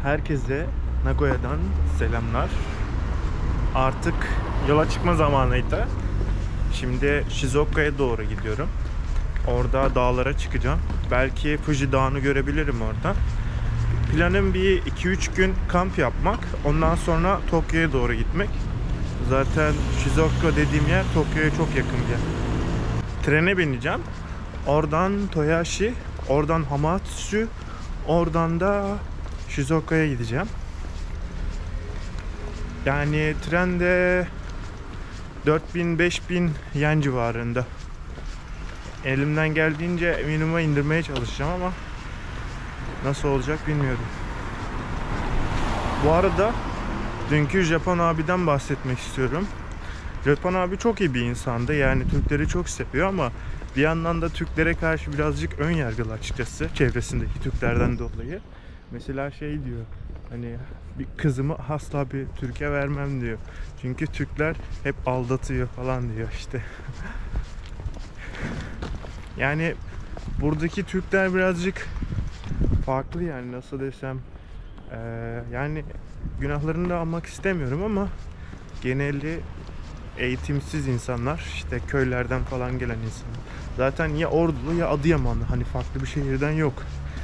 Herkese Nagoya'dan selamlar. Artık yola çıkma zamanıydı. Şimdi Shizoka'ya doğru gidiyorum. Orada dağlara çıkacağım. Belki Fuji Dağı'nı görebilirim orada. Planım bir 2-3 gün kamp yapmak. Ondan sonra Tokyo'ya doğru gitmek. Zaten Shizuoka dediğim yer Tokyo'ya çok yakın bir yer. Trene bineceğim. Oradan Toyashi, oradan Hamatsu, oradan da Shizoka'ya gideceğim. Yani trende 4000-5000 yen civarında. Elimden geldiğince minimuma indirmeye çalışacağım ama nasıl olacak bilmiyorum. Bu arada dünkü Japon abiden bahsetmek istiyorum. Japon abi çok iyi bir insandı. Yani Türkleri çok seviyor ama bir yandan da Türklere karşı birazcık ön yargılı açıkçası. Çevresindeki Türklerden dolayı. Mesela şey diyor. Hani bir kızımı asla bir Türk'e vermem diyor. Çünkü Türkler hep aldatıyor falan diyor işte. Yani buradaki Türkler birazcık farklı, yani nasıl desem. Yani günahlarını da almak istemiyorum ama geneli eğitimsiz insanlar, işte köylerden falan gelen insanlar. Zaten ya Ordulu ya Adıyamanlı, hani farklı bir şehirden yok.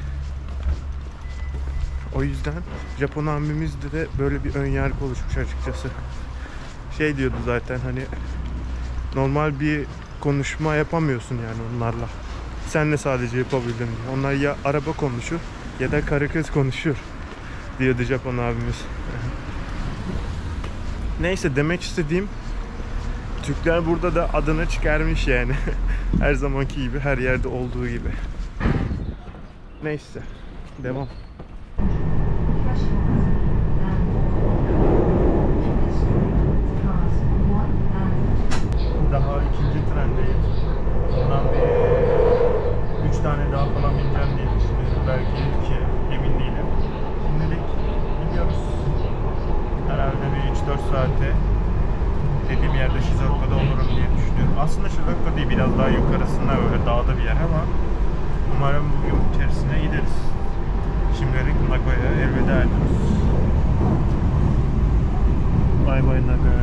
O yüzden Japon abimizde de böyle bir ön yargı oluşmuş açıkçası. Şey diyordu zaten, hani normal bir konuşma yapamıyorsun yani onlarla. Sen de sadece yapabildin diyor. Onlar ya araba konuşur ya da karı kız konuşur diyordu Japon abimiz. Neyse, demek istediğim, Türkler burada da adını çıkarmış yani. Her zamanki gibi, her yerde olduğu gibi. Neyse, devam. Daha ikinci trendeyim. Ondan bir 3 tane daha falan bineceğim diye düşünüyorum. Belki 2, emin değilim. Şimdilik gidiyoruz. Herhalde bir 3-4 saate dediğim yerde Shizoka'da olurum diye düşünüyorum. Aslında Shizuoka değil, biraz daha yukarısında, böyle dağda bir yer ama umarım bugün içerisine gideriz. Şimdilik Nagoya'ya elveda ediyoruz. Bay bay Nagoya.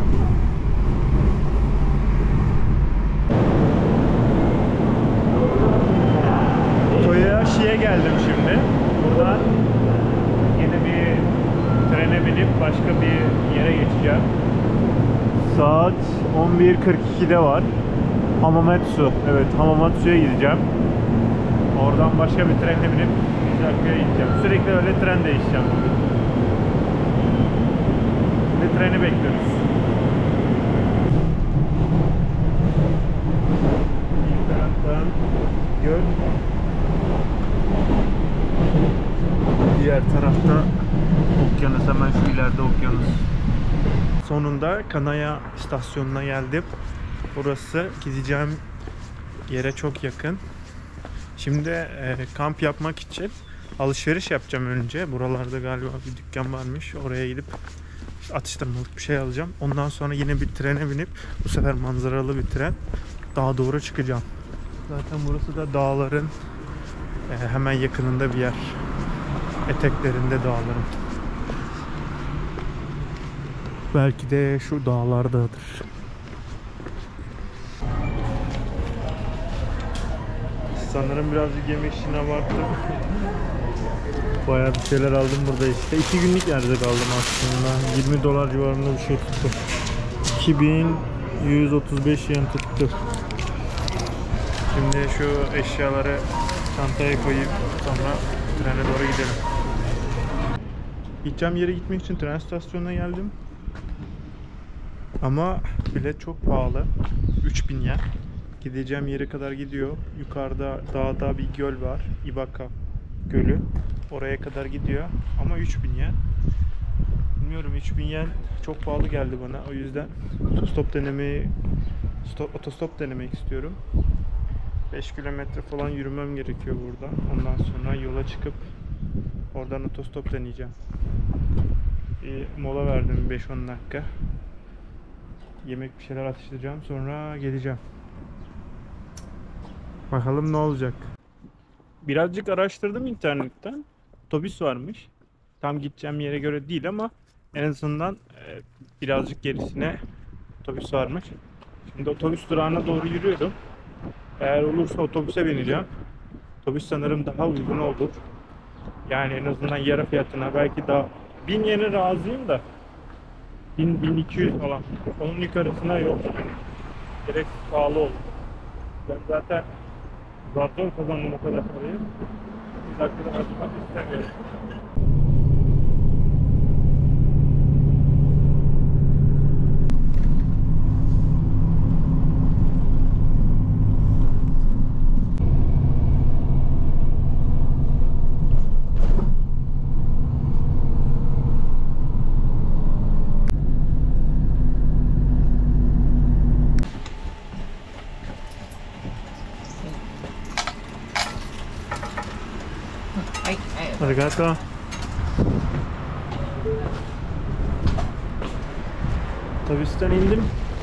Toyoshi'ye geldim şimdi. Buradan yine bir trene binip başka bir yere geçeceğim. Saat 11.42'de var. Hamamatsu. Evet, Hamamatsu'ya gideceğim. Oradan başka bir trenle binip Shizuoka'ya gideceğim. Sürekli öyle tren değişeceğim. Şimdi treni bekliyoruz. İlk taraftan göl. Diğer tarafta okyanus, hemen şu ileride okyanus. Sonunda Kanaya istasyonuna geldim. Burası gideceğim yere çok yakın. Şimdi kamp yapmak için alışveriş yapacağım önce. Buralarda galiba bir dükkan varmış. Oraya gidip atıştırmalık bir şey alacağım. Ondan sonra yine bir trene binip, bu sefer manzaralı bir tren, dağa doğru çıkacağım. Zaten burası da dağların hemen yakınında bir yer. Eteklerinde dağların. Belki de şu dağlardadır. Sanırım birazcık yeme işini abarttım. Bayağı bir şeyler aldım burada işte. 2 günlük yerde kaldım aslında. 20 dolar civarında bir şey tuttu. 2135 yen tuttu. Şimdi şu eşyaları çantaya koyayım, sonra trene doğru gidelim. Gideceğim yere gitmek için tren istasyonuna geldim. Ama bilet çok pahalı. 3000 yen. Gideceğim yere kadar gidiyor. Yukarıda dağda bir göl var. Ibaka Gölü. Oraya kadar gidiyor. Ama 3000 yen. Bilmiyorum, 3000 yen çok pahalı geldi bana. O yüzden otostop denemek istiyorum. 5 kilometre falan yürümem gerekiyor burada. Ondan sonra yola çıkıp oradan otostop deneyeceğim. Bir mola verdim, 5-10 dakika. Yemek, bir şeyler atıştıracağım, sonra geleceğim. Bakalım ne olacak. Birazcık araştırdım internetten. Otobüs varmış. tam gideceğim yere göre değil ama en azından birazcık gerisine otobüs varmış. Şimdi otobüs durağına doğru yürüyorum. Eğer olursa otobüse bineceğim. Otobüs sanırım daha uygun olur. Yani en azından yarı fiyatına, belki daha 1000 yene razıyım da 1000-1200 falan. Onun yukarısına yok. Gereksiz pahalı olur. Ben zaten zor kazandım o kadar parayı. Bir dakikada harcamak istemiyorum. Arigato. Otobüsten indim.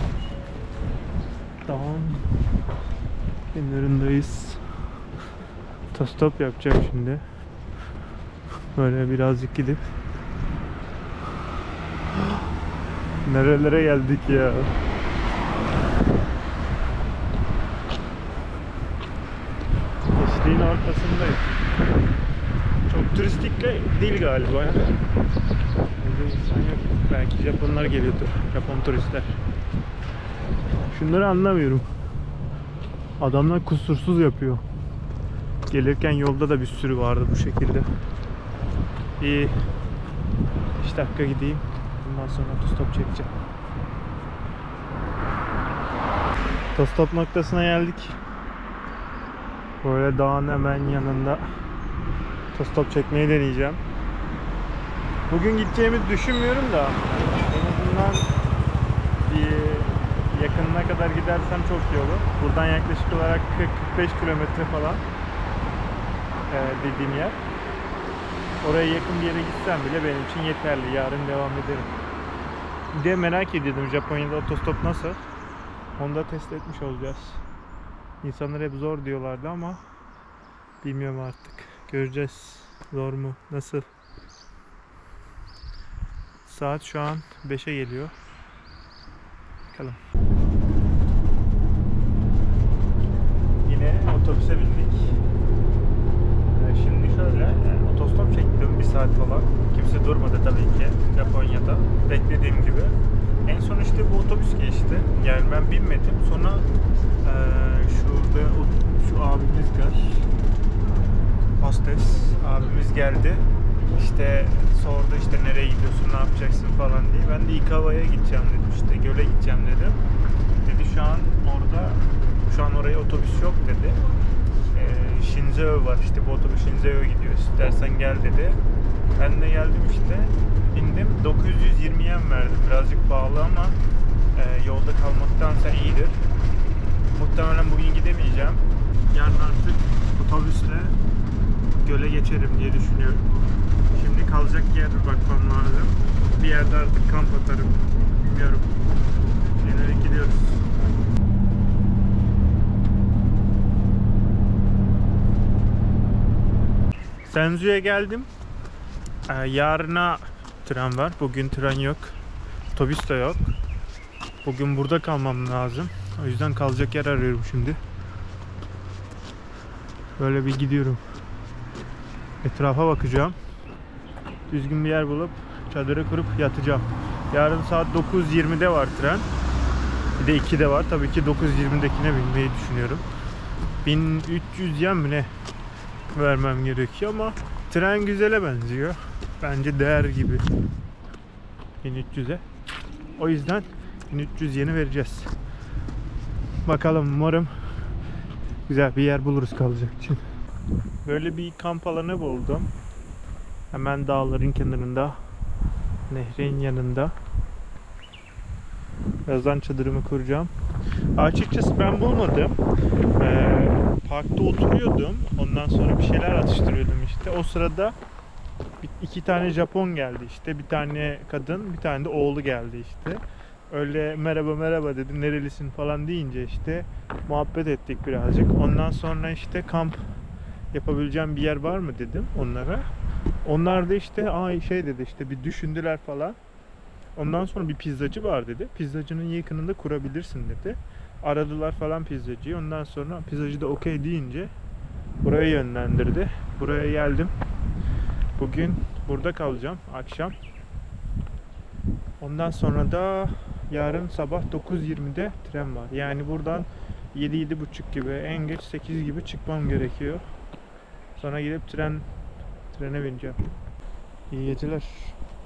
Tamam. Kenarındayız. Otostop yapacağım şimdi. Böyle birazcık gidip. Nerelere geldik ya? Geçtiğin ortasındayız. Çok turistik değil galiba ya. Burada insan yok. Belki Japonlar geliyordur. Japon turistler. Şunları anlamıyorum. Adamlar kusursuz yapıyor. Gelirken yolda da bir sürü vardı bu şekilde. Bir 5 dakika gideyim. Bundan sonra otostop çekeceğim. Otostop noktasına geldik. Böyle dağın hemen yanında otostop çekmeyi deneyeceğim. Bugün gideceğimizi düşünmüyorum da en azından bir yakınına kadar gidersem çok iyi olur. Buradan yaklaşık olarak 40-45 kilometre falan dediğim yer. Oraya yakın bir yere gitsem bile benim için yeterli. Yarın devam ederim. Bir de merak ediyordum, Japonya'da otostop nasıl? Onu da test etmiş olacağız. İnsanlar hep zor diyorlardı ama bilmiyorum artık. Göreceğiz. Zor mu? Nasıl? Saat şu an 5'e geliyor. Bakalım. Yine otobüse bindik. Şimdi şöyle otostop çektim 1 saat falan. Kimse durmadı tabii ki Japonya'da. Beklediğim gibi. En son işte bu otobüs geçti. Yani ben binmedim. Sonra şurada şu abimiz var. Hostes abimiz geldi. İşte sordu işte nereye gidiyorsun, ne yapacaksın falan diye. Ben de Ikawa'ya gideceğim dedim, işte göle gideceğim dedim. Dedi şu an oraya otobüs yok dedi. Shinjuku var, işte bu otobüs Shinjuku'ya gidiyor, istersen gel dedi. Ben de geldim işte, bindim, 920 yen verdim, birazcık pahalı ama yolda kalmaktansa iyidir. Muhtemelen bugün gidemeyeceğim. Yarın artık otobüsle göle geçerim diye düşünüyorum. Şimdi kalacak yer bakmam lazım. Bir yerde artık kamp atarım. Bilmiyorum. Yönelik gidiyoruz. Senju'ya geldim. Yarına tren var. Bugün tren yok. Otobüs de yok. Bugün burada kalmam lazım. O yüzden kalacak yer arıyorum şimdi. Böyle bir gidiyorum. Etrafa bakacağım. Düzgün bir yer bulup çadırı kurup yatacağım. Yarın saat 9.20'de var tren. Bir de 2'de var. Tabii ki 9.20'dekine binmeyi düşünüyorum. 1300 yen mi ne vermem gerekiyor ama tren güzele benziyor. Bence değer gibi 1300'e. O yüzden 1300 yeni vereceğiz. Bakalım, umarım güzel bir yer buluruz kalacak için. Böyle bir kamp alanı buldum. Hemen dağların kenarında, nehrin yanında. Birazdan çadırımı kuracağım. Açıkçası ben bulmadım. Parkta oturuyordum. Ondan sonra bir şeyler atıştırıyordum işte. O sırada 2 tane Japon geldi işte. Bir tane kadın, bir tane de oğlu geldi işte. Öyle merhaba merhaba dedi, nerelisin falan deyince işte muhabbet ettik birazcık. Ondan sonra işte kamp yapabileceğim bir yer var mı dedim onlara. Onlar da işte şey dedi, işte bir düşündüler falan. Ondan sonra bir pizzacı var dedi. Pizzacının yakınında kurabilirsin dedi. Aradılar falan pizzacıyı. Ondan sonra pizzacı da okey deyince buraya yönlendirdi. Buraya geldim. Bugün burada kalacağım akşam. Ondan sonra da yarın sabah 9:20'de tren var. Yani buradan 7-7:30 gibi, en geç 8 gibi çıkmam gerekiyor. Sonra gidip trene bineceğim. İyi geceler.